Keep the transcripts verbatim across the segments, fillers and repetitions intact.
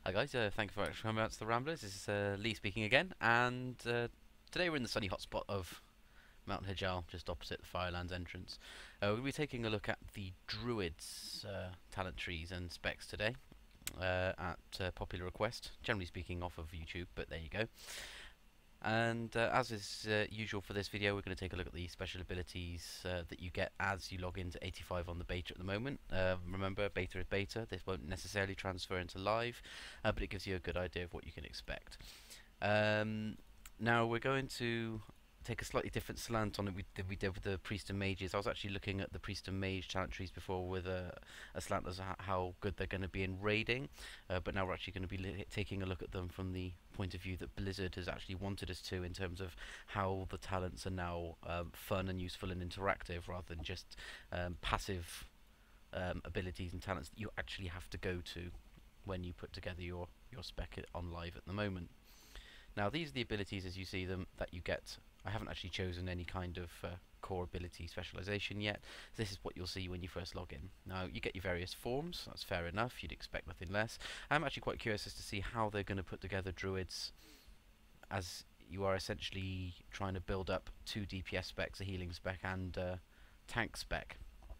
Hi guys, uh, thank you very much for coming out to the Ramblers. This is uh, Lee speaking again, and uh, today we're in the sunny hotspot of Mount Hijal, just opposite the Firelands entrance. Uh, we'll be taking a look at the Druid's uh, talent trees and specs today, uh, at uh, popular request, generally speaking off of YouTube, but there you go. And uh, as is uh, usual for this video, we're going to take a look at the special abilities uh, that you get as you log into eighty-five on the beta at the moment. Uh, remember, beta is beta. This won't necessarily transfer into live, uh, but it gives you a good idea of what you can expect. Um, now we're going to take a slightly different slant on it we, than we did with the Priest and Mages. I was actually looking at the Priest and Mage talent trees before with a, a slant as to how good they're going to be in raiding, uh, but now we're actually going to be taking a look at them from the point of view that Blizzard has actually wanted us to, in terms of how the talents are now um, fun and useful and interactive, rather than just um, passive um, abilities and talents that you actually have to go to when you put together your, your spec on live at the moment. Now these are the abilities as you see them that you get. I haven't actually chosen any kind of uh, core ability specialization yet. This is what you'll see when you first log in. Now you get your various forms, that's fair enough, you'd expect nothing less. I'm actually quite curious as to see how they're going to put together Druids, as you are essentially trying to build up two D P S specs, a healing spec and uh, tank spec.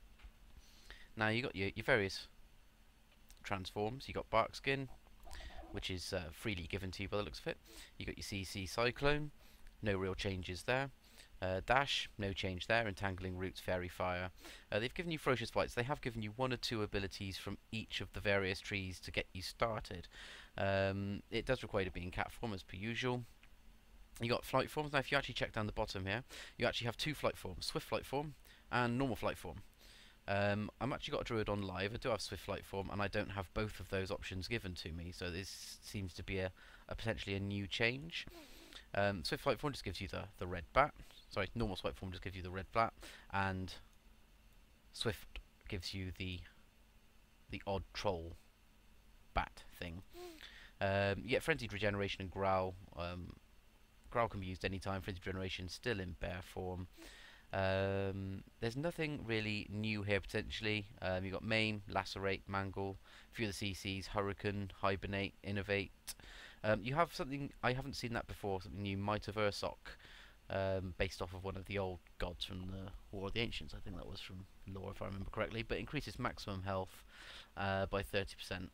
Now you got your, your various transforms. You got Bark Skin, which is uh, freely given to you by the looks of it. You got your C C Cyclone, no real changes there. Uh, dash, no change there. Entangling Roots, Fairy Fire. Uh, they've given you Ferocious Bites. They have given you one or two abilities from each of the various trees to get you started. Um, it does require to be in cat form as per usual. You got flight forms. Now if you actually check down the bottom here, you actually have two flight forms, Swift Flight form and normal flight form. Um, I'm actually got a Druid on live. I do have Swift Flight form, and I don't have both of those options given to me. So this seems to be a, a potentially a new change. Um, Swift Flight form just gives you the the red bat. Sorry, normal Flight form just gives you the red bat, and Swift gives you the the odd troll bat thing. Um, you get Frenzied Regeneration and Growl. Um, Growl can be used anytime. Frenzied Regeneration still in bear form. Um, there's nothing really new here potentially. Um, you've got Maim, Lacerate, Mangle, a few of the C Cs, Hurricane, Hibernate, Innovate. Um, you have something, I haven't seen that before, something new, Might of Ursoc, um, based off of one of the old gods from the War of the Ancients. I think that was from lore if I remember correctly, but increases maximum health uh, by thirty percent,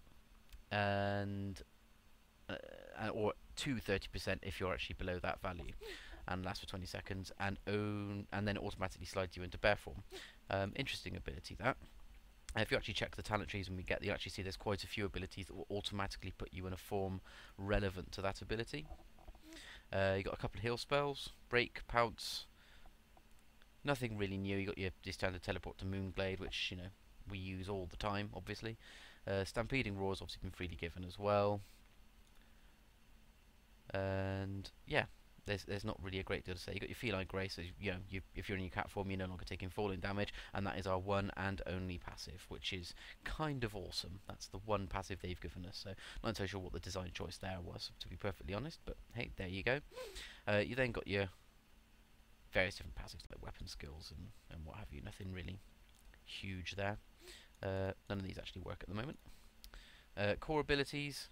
and uh, or to thirty percent if you're actually below that value, and lasts for twenty seconds, and own, and then it automatically slides you into bear form. Um, interesting ability that. And if you actually check the talent trees when we get there, you actually see there's quite a few abilities that will automatically put you in a form relevant to that ability. Uh, you got a couple of heal spells, Break, Pounce. Nothing really new. You got your, your standard teleport to Moonglade, which you know we use all the time, obviously. Uh, Stampeding Roar's obviously been freely given as well. And yeah, there's there's not really a great deal to say. You got your Feline Grace, so you know, you, if you're in your cat form, you're no longer taking falling damage, and that is our one and only passive, which is kind of awesome. That's the one passive they've given us. So not entirely sure what the design choice there was, to be perfectly honest. But hey, there you go. Uh, you then got your various different passives like weapon skills and and what have you. Nothing really huge there. Uh, none of these actually work at the moment. Uh, core abilities.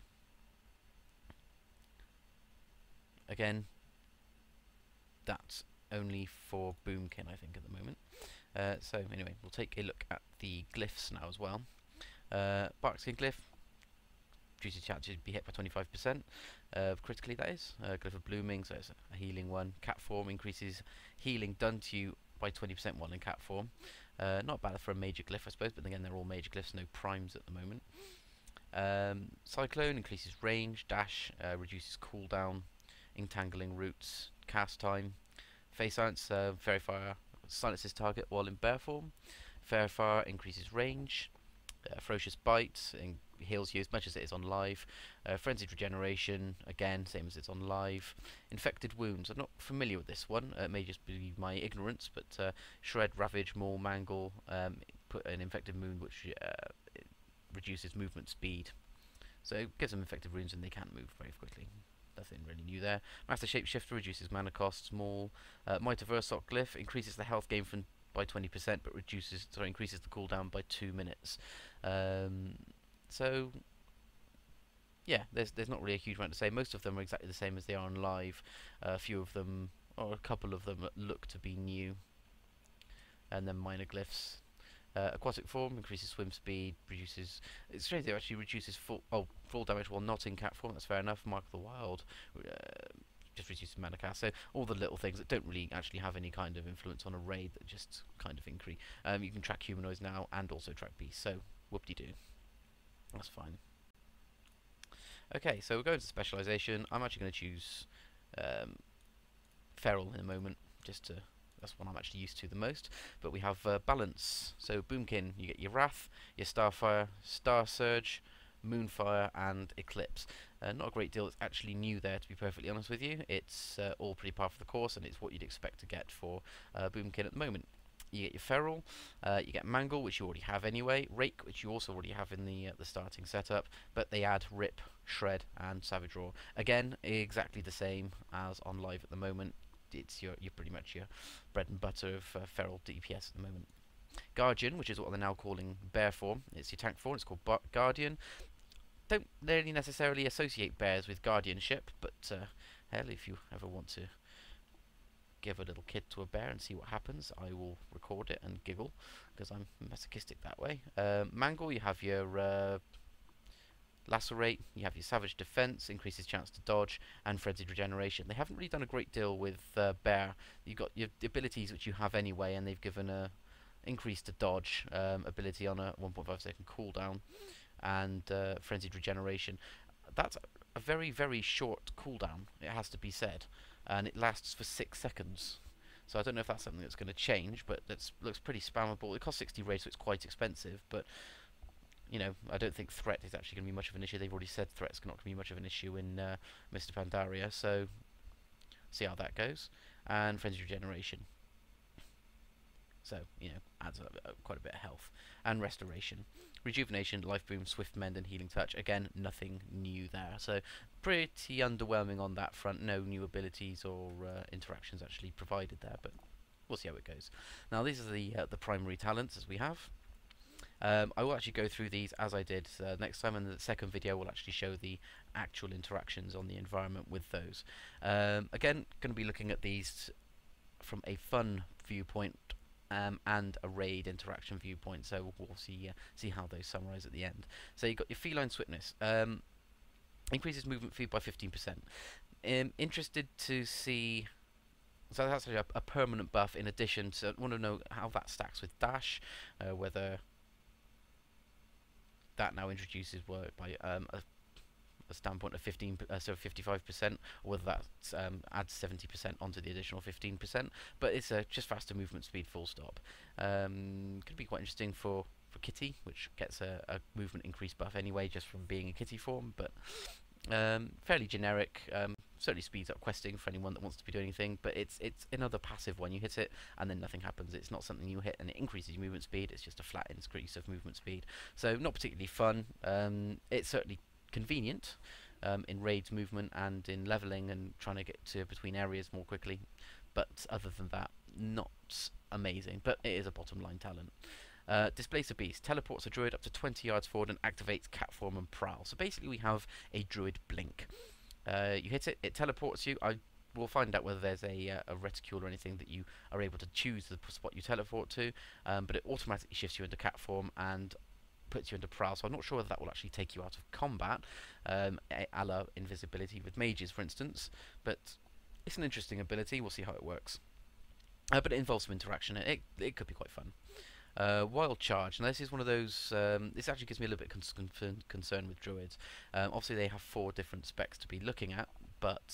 Again, that's only for Boomkin, I think, at the moment. Uh, so anyway, we'll take a look at the glyphs now as well. Uh, Barkskin Glyph, reduces chance to be hit by twenty-five percent, uh, critically that is. Uh, Glyph of Blooming, so it's a healing one. Cat form increases healing done to you by twenty percent while in cat form. Uh, not bad for a major glyph, I suppose, but again, they're all major glyphs, no primes at the moment. Um, Cyclone increases range, dash, uh, reduces cooldown, Entangling Roots, cast time. Phase Silence, uh, Fairy Fire silences target while in bear form. Fairy Fire increases range. Uh, Ferocious Bite heals you as much as it is on live. Uh, Frenzied Regeneration, again, same as it's on live. Infected Wounds, I'm not familiar with this one. Uh, it may just be my ignorance, but uh, Shred, Ravage, Maul, Mangle, um, put an Infected Wound which uh, reduces movement speed. So it gives them infected wounds and they can't move very quickly. Nothing really new there. Master Shapeshifter reduces mana cost. Small. Uh, Might of Ursoc Glyph increases the health gain from by twenty percent, but reduces, sorry, increases the cooldown by two minutes. Um, so yeah, there's there's not really a huge amount to say. Most of them are exactly the same as they are on live. Uh, a few of them, or a couple of them, look to be new, and then minor glyphs. Uh, aquatic form increases swim speed, reduces. It's strange. It actually reduces full oh full damage while not in cat form. That's fair enough. Mark of the Wild. Uh, just reduces mana cast. So all the little things that don't really actually have any kind of influence on a raid that just kind of increase. Um, you can track humanoids now and also track beasts. So whoop-de-doo. That's fine. Okay, so we're going to specialization. I'm actually going to choose um, feral in a moment, just to. That's what I'm actually used to the most. But we have uh, balance. So Boomkin, you get your Wrath, your Starfire, Star Surge, Moonfire, and Eclipse. Uh, not a great deal that's actually new there, to be perfectly honest with you. It's uh, all pretty par for the course, and it's what you'd expect to get for uh, Boomkin at the moment. You get your Feral, uh, you get Mangle, which you already have anyway, Rake, which you also already have in the uh, the starting setup, but they add Rip, Shred, and Savage Roar. Again, exactly the same as on live at the moment. It's your you're pretty much your bread and butter of uh, feral D P S at the moment. Guardian, which is what they're now calling bear form, it's your tank form. It's called Bar Guardian. Don't really necessarily associate bears with guardianship, but uh, hell, if you ever want to give a little kid to a bear and see what happens, I will record it and giggle because I'm masochistic that way. Uh, Mangle, you have your uh, Lacerate, you have your Savage Defense, increases chance to dodge, and Frenzied Regeneration. They haven't really done a great deal with uh, Bear. You've got your abilities which you have anyway, and they've given a increase to dodge um, ability on a one point five second cooldown, and uh, Frenzied Regeneration. That's a very, very short cooldown, it has to be said, and it lasts for six seconds. So I don't know if that's something that's going to change, but that looks pretty spammable. It costs sixty raid, so it's quite expensive, but you know, I don't think threat is actually going to be much of an issue. They've already said threat's not going to be much of an issue in uh, Mists of Pandaria, so see how that goes. And Frenzy Regeneration. So, you know, adds a, a, quite a bit of health. And Restoration. Rejuvenation, Life Boom, Swift Mend, and Healing Touch. Again, nothing new there. So, pretty underwhelming on that front. No new abilities or uh, interactions actually provided there, but we'll see how it goes. Now, these are the, uh, the primary talents as we have. Um, I will actually go through these as I did uh, next time, and the second video will actually show the actual interactions on the environment with those. Um, again, going to be looking at these from a fun viewpoint um, and a raid interaction viewpoint, so we'll see uh, see how those summarise at the end. So you've got your Feline Swiftness. Um, increases movement speed by fifteen percent. Um, interested to see... So that's actually a, a permanent buff in addition to... I want to know how that stacks with Dash, uh, whether... that now introduces work by um, a, a standpoint of fifteen, uh, so fifty-five percent, or whether that um, adds seventy percent onto the additional fifteen percent. But it's uh, just faster movement speed, full stop. Um, could be quite interesting for for Kitty, which gets a, a movement increase buff anyway, just from being a Kitty form. But um, fairly generic. Um, certainly speeds up questing for anyone that wants to be doing anything, but it's it's another passive one. You hit it and then nothing happens. It's not something you hit and it increases your movement speed. It's just a flat increase of movement speed. So not particularly fun. Um, it's certainly convenient um, in raids movement and in leveling and trying to get to between areas more quickly. But other than that, not amazing. But it is a bottom line talent. Uh, Displace a Beast. Teleports a Druid up to twenty yards forward and activates Cat Form and Prowl. So basically we have a Druid Blink. Uh, you hit it, it teleports you. I will find out whether there's a, uh, a reticule or anything that you are able to choose the spot you teleport to, um, but it automatically shifts you into cat form and puts you into prowl, so I'm not sure whether that will actually take you out of combat, um, a, a la invisibility with mages, for instance, but it's an interesting ability. We'll see how it works. Uh, but it involves some interaction. It, it could be quite fun. Uh, Wild Charge. Now this is one of those, um, this actually gives me a little bit of con concern with Druids. Um, obviously they have four different specs to be looking at, but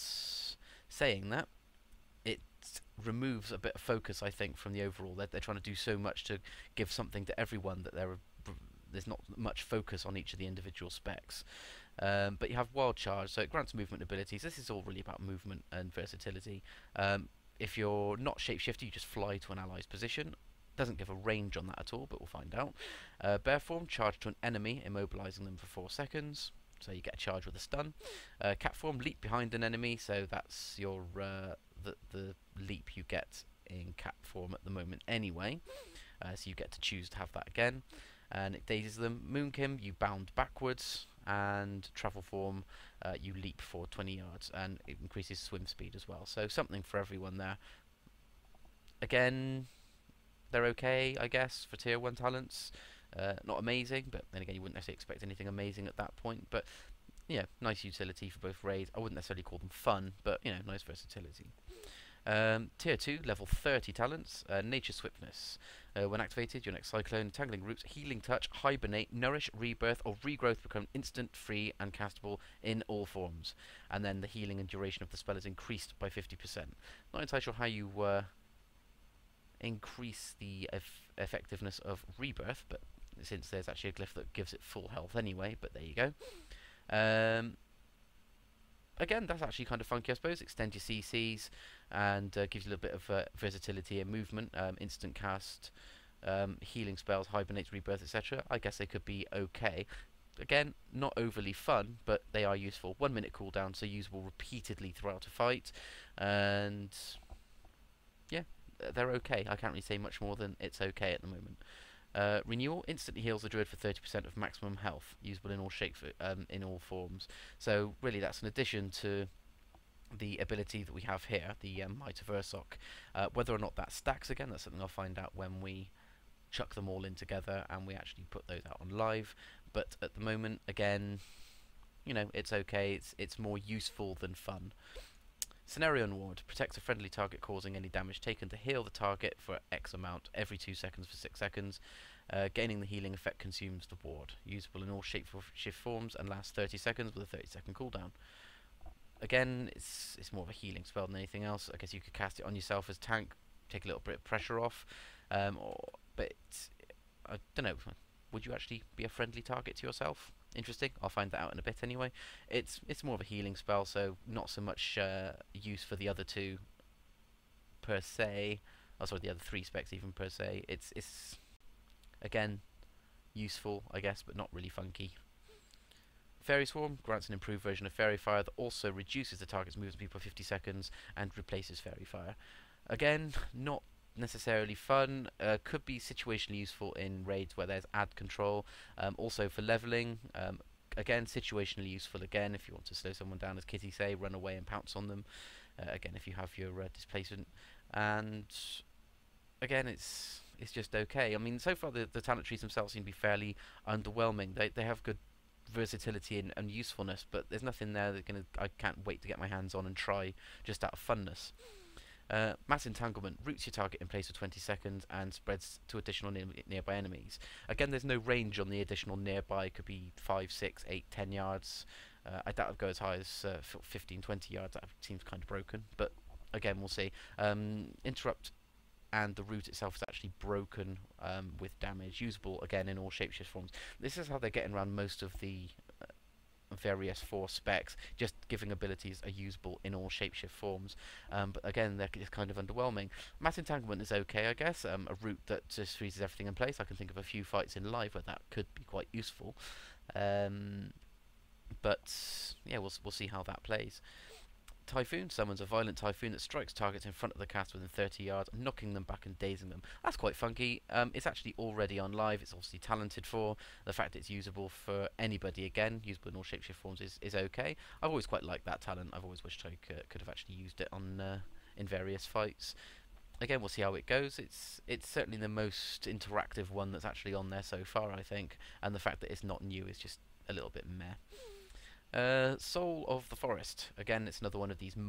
saying that, it removes a bit of focus, I think, from the overall. They're, they're trying to do so much to give something to everyone that there are, there's not much focus on each of the individual specs. Um, but you have Wild Charge, so it grants movement abilities. This is all really about movement and versatility. Um, if you're not shapeshifter, you just fly to an ally's position. Doesn't give a range on that at all, but we'll find out. Uh, bear form, charge to an enemy, immobilizing them for four seconds. So you get a charge with a stun. Uh, cat form, leap behind an enemy. So that's your uh, the the leap you get in cat form at the moment anyway. Uh, so you get to choose to have that again. And it dazes them. Moonkim, you bound backwards. and travel form, uh, you leap for twenty yards, and it increases swim speed as well. So something for everyone there. Again, they're okay, I guess, for tier one talents. Uh, not amazing, but then again, you wouldn't necessarily expect anything amazing at that point. But yeah, nice utility for both raids. I wouldn't necessarily call them fun, but you know, nice versatility. Um, tier two, level thirty talents, uh, Nature Swiftness. Uh, when activated, your next Cyclone, Tangling Roots, Healing Touch, Hibernate, Nourish, Rebirth, or Regrowth become instant, free, and castable in all forms. And then the healing and duration of the spell is increased by fifty percent. Not entirely sure how you uh, increase the eff effectiveness of Rebirth, but since there's actually a glyph that gives it full health anyway, but there you go. Um, again, that's actually kind of funky, I suppose. Extend your C Cs and uh, gives you a little bit of uh, versatility and movement. Um, instant cast, um, healing spells, hibernates, rebirth, et cetera. I guess they could be okay. Again, not overly fun, but they are useful. One minute cooldown, so usable repeatedly throughout a fight. And yeah, they're okay. I can't really say much more than it's okay at the moment. Uh, renewal instantly heals the druid for thirty percent of maximum health, usable in all shapes, um, in all forms. So really, that's an addition to the ability that we have here, the um, Might of Ursoc. Uh, whether or not that stacks again, that's something I'll find out when we chuck them all in together and we actually put those out on live. But at the moment, again, you know, it's okay. It's it's more useful than fun. Scenario Ward protects a friendly target causing any damage taken to heal the target for X amount every two seconds for six seconds. Uh, gaining the healing effect consumes the ward. Usable in all shape-shift forms and lasts thirty seconds with a thirty second cooldown. Again, it's it's more of a healing spell than anything else. I guess you could cast it on yourself as tank, take a little bit of pressure off. Um, or, but I don't know. Would you actually be a friendly target to yourself? Interesting. I'll find that out in a bit anyway. It's it's more of a healing spell, so not so much uh, use for the other two per se. Oh, sorry, the other three specs even per se. It's it's again useful, I guess, but not really funky. Fairy Swarm grants an improved version of Fairy Fire that also reduces the target's movement speed by fifty seconds and replaces Fairy Fire. Again, not necessarily fun. Uh, could be situationally useful in raids where there's ad control. Um, also for leveling, um, again situationally useful. Again, if you want to slow someone down, as Kitty say, run away and pounce on them. Uh, again, if you have your uh, displacement, and again, it's it's just okay. I mean, so far the the talent trees themselves seem to be fairly underwhelming. They they have good versatility and, and usefulness, but there's nothing there that gonna I can't wait to get my hands on and try just out of funness. Uh, Mass Entanglement roots your target in place for twenty seconds and spreads to additional ne nearby enemies. Again, there's no range on the additional nearby. It could be five, six, eight, ten yards. Uh, I doubt it would go as high as uh, fifteen, twenty yards. That seems kind of broken, but again, we'll see. Um, interrupt and the root itself is actually broken um, with damage. Usable again in all shapeshift forms. This is how they're getting around most of the uh, various four specs, just giving abilities are usable in all shapeshift forms. Um, but again, they're just kind of underwhelming. Mass Entanglement is okay, I guess. Um, a root that just freezes everything in place. I can think of a few fights in live where that could be quite useful. Um, but yeah, we'll we'll see how that plays. Typhoon summons a violent typhoon that strikes targets in front of the cast within thirty yards, knocking them back and dazing them. That's quite funky. Um, it's actually already on live. It's obviously talented for. The fact it's usable for anybody, again, usable in all shapeshift forms, is, is okay. I've always quite liked that talent. I've always wished I could, could have actually used it on uh, in various fights. Again, we'll see how it goes. It's it's certainly the most interactive one that's actually on there so far, I think. And the fact that it's not new is just a little bit meh. Uh, Soul of the Forest. Again, it's another one of these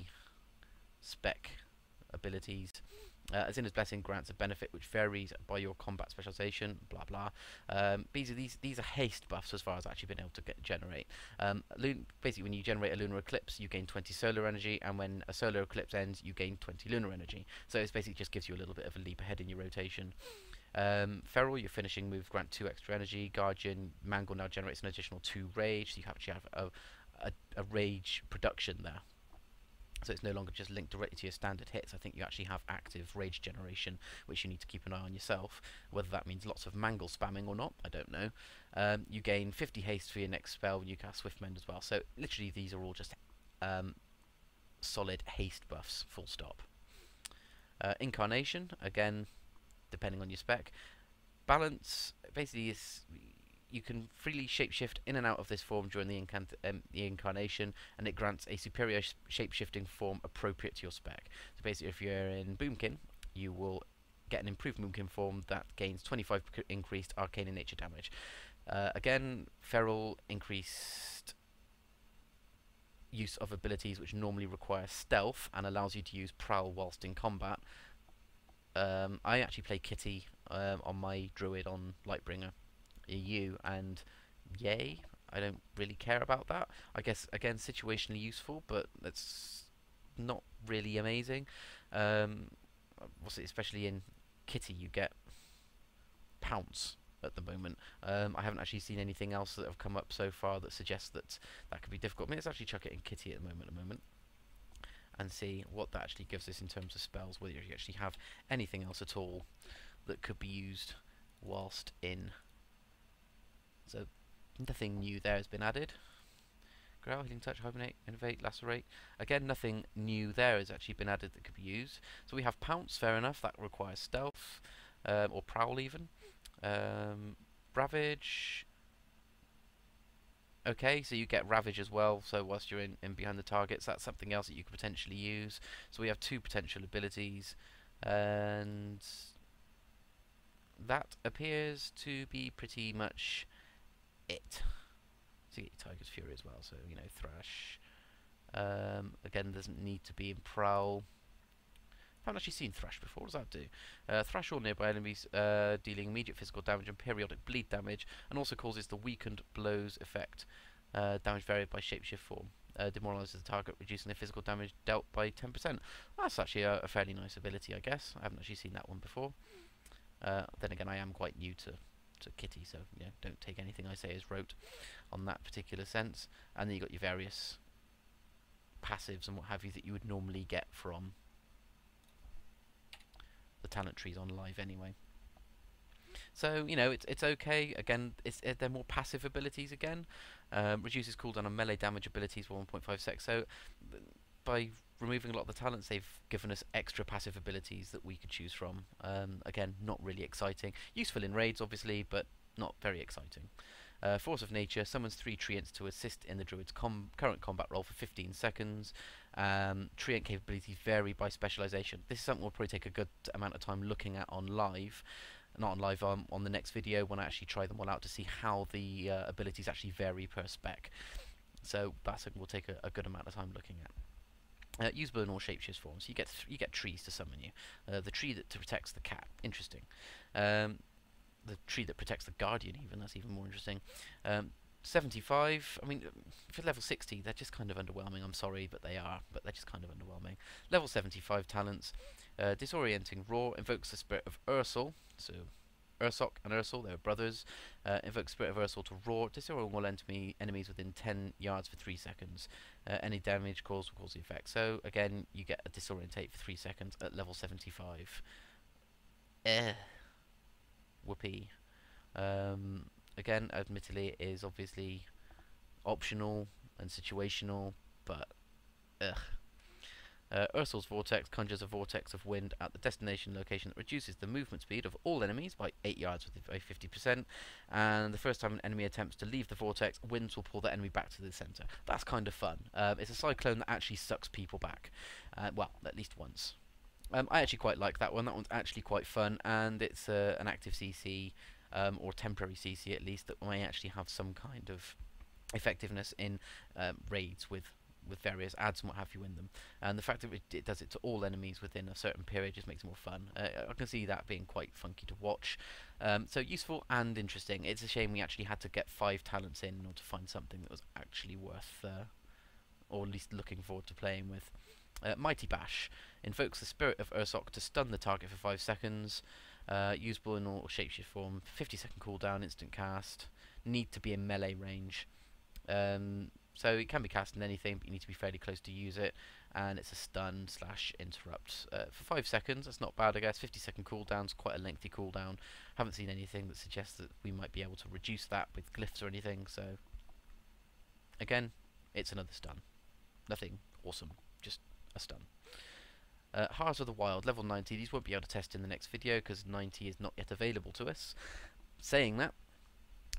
multi-spec abilities. Uh, Azina's Blessing grants a benefit which varies by your combat specialization, blah blah. Um, these, are, these, these are haste buffs as far as I've actually been able to get, generate. Um, basically, when you generate a lunar eclipse, you gain twenty solar energy, and when a solar eclipse ends, you gain twenty lunar energy. So it basically just gives you a little bit of a leap ahead in your rotation. Um, Feral, your finishing moves grant two extra energy. Guardian, Mangle now generates an additional two rage, so you actually have a, a, a rage production there. So it's no longer just linked directly to your standard hits. I think you actually have active rage generation, which you need to keep an eye on yourself. Whether that means lots of Mangle spamming or not, I don't know. Um, you gain fifty haste for your next spell when you cast Swift Mend as well. So literally these are all just um, solid haste buffs, full stop. Uh, Incarnation, again, depending on your spec. Balance basically is you can freely shapeshift in and out of this form during the, incant um, the incarnation, and it grants a superior sh shapeshifting form appropriate to your spec. So basically, if you're in Boomkin, you will get an improved Boomkin form that gains twenty-five increased arcane in nature damage. Uh, again, Feral increased use of abilities which normally require stealth and allows you to use Prowl whilst in combat. Um, I actually play Kitty um, on my Druid on Lightbringer E U, and yay, I don't really care about that. I guess, again, situationally useful, but it's not really amazing. Um, especially in Kitty, you get Pounce at the moment. Um, I haven't actually seen anything else that have come up so far that suggests that that could be difficult. I mean, let's actually chuck it in Kitty at the moment, a moment, and see what that actually gives us in terms of spells, whether you actually have anything else at all that could be used whilst in. So, nothing new there has been added. Growl, Healing Touch, Hibernate, Innovate, Lacerate. Again, nothing new there has actually been added that could be used. So we have Pounce, fair enough, that requires Stealth, um, or Prowl even. Um, Ravage. Okay, so you get Ravage as well, so whilst you're in, in behind the targets, that's something else that you could potentially use. So we have two potential abilities, and that appears to be pretty much it. So you get your Tiger's Fury as well, so, you know, Thrash. Um, again, doesn't need to be in Prowl. I haven't actually seen Thrash before. What does that do? Uh, Thrash all nearby enemies, uh, dealing immediate physical damage and periodic bleed damage, and also causes the weakened blows effect. Uh, damage varied by shapeshift form. Uh, demoralizes the target, reducing their physical damage dealt by ten percent. That's actually a, a fairly nice ability, I guess. I haven't actually seen that one before. Uh, then again, I am quite new to, to Kitty, so you know, don't take anything I say as rote on that particular sense. And then you've got your various passives and what have you that you would normally get from the talent trees on live anyway. So, you know, it's it's okay. Again, it's uh, they're more passive abilities again. Um, reduces cooldown on melee damage abilities for one point five seconds. So, by removing a lot of the talents, they've given us extra passive abilities that we could choose from. Um, again, not really exciting. Useful in raids, obviously, but not very exciting. Uh, Force of Nature summons three treants to assist in the Druid's com current combat roll for fifteen seconds. Um, treant capabilities vary by specialization. This is something we'll probably take a good amount of time looking at on live. Not on live, um, on the next video when I actually try them all out to see how the uh, abilities actually vary per spec. So that's something we'll take a, a good amount of time looking at. Uh, usable in all shapeshift forms. You get th you get trees to summon you. Uh, the tree that protects the cat. Interesting. Um, the tree that protects the guardian, even, that's even more interesting. Um, seventy-five, I mean, for level sixty, they're just kind of underwhelming. I'm sorry, but they are, but they're just kind of underwhelming. Level seventy-five talents. Uh, disorienting Roar invokes the spirit of Ursel. So, Ursok and Ursel, they're brothers. Uh, invokes spirit of Ursel to roar. Disorient all enemy enemies within ten yards for three seconds. Uh, any damage caused will cause the effect. So, again, you get a disorientate for three seconds at level seventy-five. Eh. Whoopee. Um, again, admittedly, it is obviously optional and situational, but ugh. Uh, Ursul's Vortex conjures a vortex of wind at the destination location that reduces the movement speed of all enemies by eight yards with fifty percent, and the first time an enemy attempts to leave the vortex, winds will pull the enemy back to the centre. That's kind of fun. Um, it's a cyclone that actually sucks people back. Uh, well, at least once. Um, I actually quite like that one. That one's actually quite fun, and it's uh, an active C C, um, or temporary C C at least, that may actually have some kind of effectiveness in um, raids with with various ads and what have you in them. And the fact that it, it does it to all enemies within a certain period just makes it more fun. Uh, I can see that being quite funky to watch. Um, so useful and interesting. It's a shame we actually had to get five talents in in order to find something that was actually worth, uh, or at least looking forward to playing with. Uh, Mighty Bash invokes the spirit of Ursok to stun the target for five seconds. Uh, usable in all shapeshift form. fifty second cooldown, instant cast. Need to be in melee range. Um, so it can be cast in anything, but you need to be fairly close to use it. And it's a stun slash interrupt uh, for five seconds. That's not bad, I guess. fifty second cooldown's quite a lengthy cooldown. Haven't seen anything that suggests that we might be able to reduce that with glyphs or anything. So again, it's another stun. Nothing awesome, just a stun. Uh, Heart of the Wild, level ninety. These won't be able to test in the next video because ninety is not yet available to us. Saying that,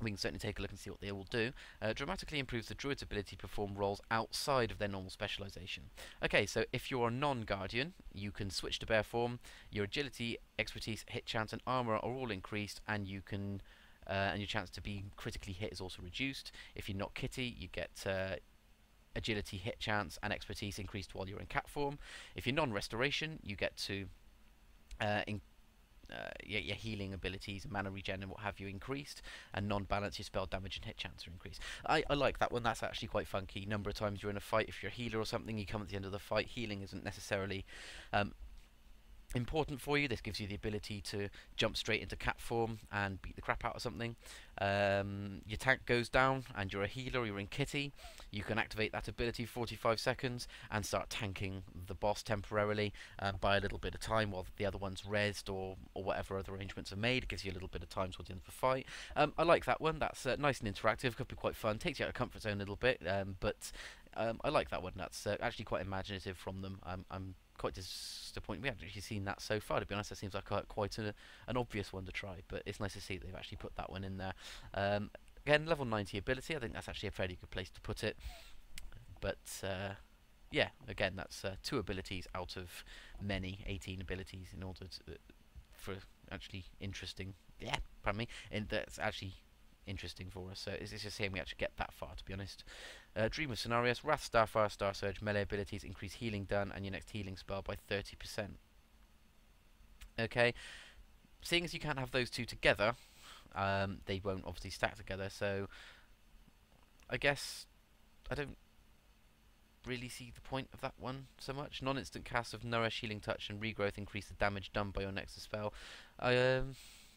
We can certainly take a look and see what they will do. Uh, dramatically improves the Druid's ability to perform roles outside of their normal specialization. Okay, so if you're a non-Guardian, you can switch to Bear form. Your agility, expertise, hit chance, and armor are all increased, and you can, uh, and your chance to be critically hit is also reduced. If you're not Kitty, you get uh, agility, hit chance, and expertise increased while you're in cat form. If you're non-restoration, you get to uh, in Uh, your, your healing abilities, mana regen, and what have you increased, and non-balance, your spell damage and hit chance are increased. I, I like that one. That's actually quite funky. Number of times you're in a fight, if you're a healer or something, you come at the end of the fight. Healing isn't necessarily um, important for you. This gives you the ability to jump straight into cat form and beat the crap out of something. Um, your tank goes down and you're a healer, you're in Kitty. You can activate that ability for forty-five seconds and start tanking the boss temporarily, um, by a little bit of time while the other one's rezzed, or, or whatever other arrangements are made. It gives you a little bit of time towards the end of the fight. Um, I like that one. That's uh, nice and interactive, could be quite fun, takes you out of comfort zone a little bit, um, but um, I like that one. That's uh, actually quite imaginative from them. I'm, I'm quite disappointed we haven't actually seen that so far, to be honest. That seems like a, quite a, an obvious one to try, but it's nice to see that they've actually put that one in there. Um, again, level ninety ability, I think that's actually a fairly good place to put it, but uh, yeah, again, that's uh, two abilities out of many, eighteen abilities in order to, uh, for actually interesting, yeah, pardon me, and that's actually interesting for us, so it's, it's just saying we actually get that far, to be honest. Uh, Dream of Scenarios, Wrath, Starfire, Star Surge, melee abilities increase healing done and your next healing spell by thirty percent. Okay, seeing as you can't have those two together, um, they won't obviously stack together, so I guess I don't really see the point of that one so much. Non-instant cast of Nourish, Healing Touch, and Regrowth increase the damage done by your next spell. I, um...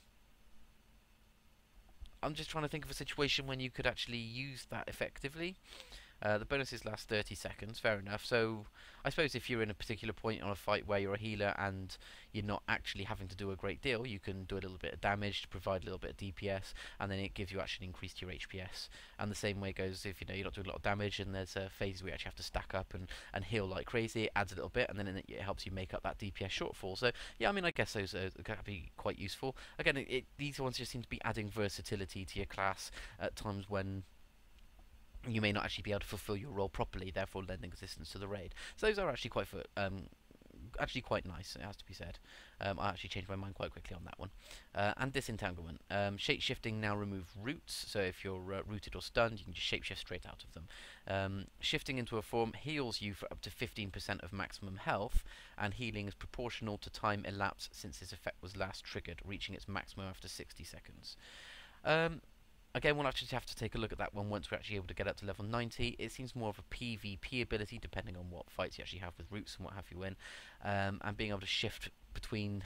I'm just trying to think of a situation when you could actually use that effectively. Uh, the bonuses last thirty seconds, fair enough. So I suppose if you're in a particular point on a fight where you're a healer and you're not actually having to do a great deal, you can do a little bit of damage to provide a little bit of D P S, and then it gives you actually increased your H P S. And the same way goes if you know you're not doing a lot of damage and there's uh, phases where you actually have to stack up and, and heal like crazy. It adds a little bit, and then it, it helps you make up that D P S shortfall. So yeah, I mean I guess those are going to be quite useful. Again, it, it, these ones just seem to be adding versatility to your class at times when you may not actually be able to fulfill your role properly, therefore lending assistance to the raid. So those are actually quite um, actually quite nice, it has to be said. Um, I actually changed my mind quite quickly on that one. Uh, and Disentanglement. Um, shape shifting now remove roots, so if you're uh, rooted or stunned, you can just shapeshift straight out of them. Um, shifting into a form heals you for up to fifteen percent of maximum health, and healing is proportional to time elapsed since this effect was last triggered, reaching its maximum after sixty seconds. Um, Again, we'll actually have to take a look at that one once we're actually able to get up to level ninety. It seems more of a PvP ability, depending on what fights you actually have with roots and what have you in. Um, and being able to shift between...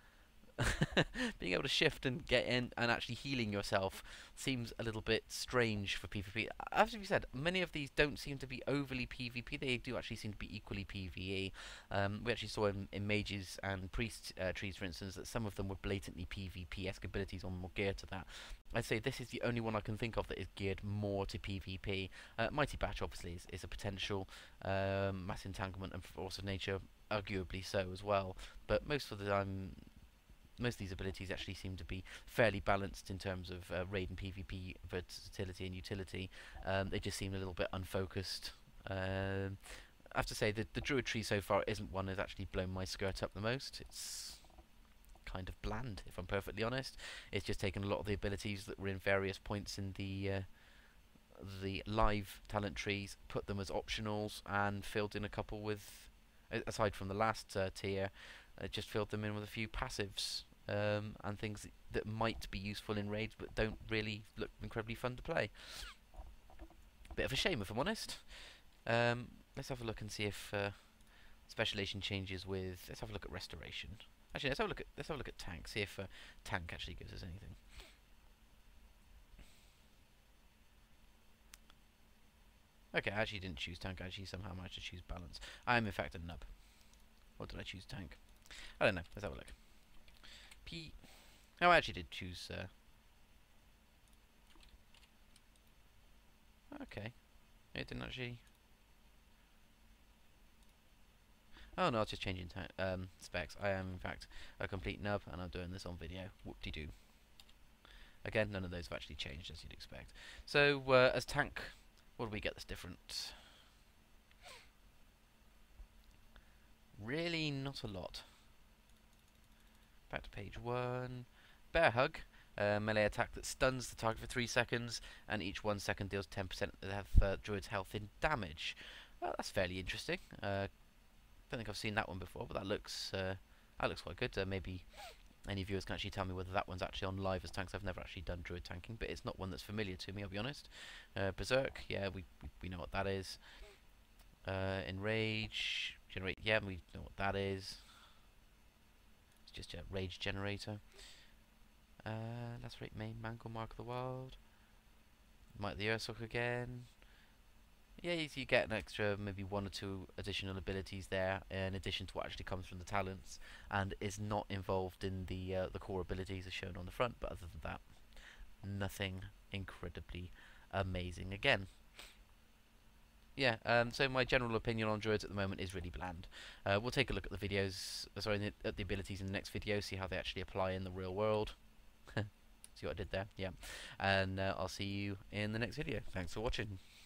being able to shift and get in and actually healing yourself seems a little bit strange for PvP. As we said, many of these don't seem to be overly PvP. They do actually seem to be equally PvE. Um, we actually saw in, in mages and priest uh, trees, for instance, that some of them were blatantly PvP-esque abilities on more geared to that. I'd say this is the only one I can think of that is geared more to PvP. Uh, Mighty Batch obviously is, is a potential. Um, Mass Entanglement and Force of Nature arguably so as well. But most of the time, most of these abilities actually seem to be fairly balanced in terms of uh, raid and PvP versatility and utility. Um, they just seem a little bit unfocused. Um, I have to say that the Druid tree so far isn't one that's actually blown my skirt up the most. It's kind of bland, if I'm perfectly honest. It's just taken a lot of the abilities that were in various points in the uh, the live talent trees, put them as optionals, and filled in a couple with, aside from the last uh, tier, uh, just filled them in with a few passives. Um, and things that, that might be useful in raids but don't really look incredibly fun to play. Bit of a shame, if I'm honest. Um, let's have a look and see if uh, specialization changes with. Let's have a look at restoration. Actually, let's have a look at let's have a look at tank. See if uh, tank actually gives us anything. Okay, I actually didn't choose tank. I actually somehow managed to choose balance. I am in fact a nub. Or did I choose tank? I don't know. Let's have a look. P. Oh, I actually did choose. Uh... Okay, it didn't actually. Oh no, I was just changing um, specs. I am in fact a complete nub, and I'm doing this on video. Whoop-de-doo. Again, none of those have actually changed as you'd expect. So uh, as tank, what do we get that's different? Really not a lot. Back to page one. Bear Hug. Uh, melee attack that stuns the target for three seconds, and each one second deals ten percent of uh, Druid's health in damage. Well, that's fairly interesting. Uh, don't think I've seen that one before, but that looks uh, that looks quite good. Uh, maybe any viewers can actually tell me whether that one's actually on live as tanks. I've never actually done Druid tanking, but it's not one that's familiar to me, I'll be honest. Uh, Berserk, yeah, we, we we know what that is. Uh, Enrage, generate, yeah, we know what that is. It's just a rage generator. Uh, Lacerate main, Mangle, Mark of the Wild. Might the Ursoc again. Yeah, you, you get an extra, maybe one or two additional abilities there, in addition to what actually comes from the talents, and is not involved in the uh, the core abilities as shown on the front. But other than that, nothing incredibly amazing again. Yeah, um, so my general opinion on Druids at the moment is really bland. Uh, we'll take a look at the videos, uh, sorry, at the abilities in the next video, see how they actually apply in the real world. See what I did there? Yeah. And uh, I'll see you in the next video. Thanks for watching.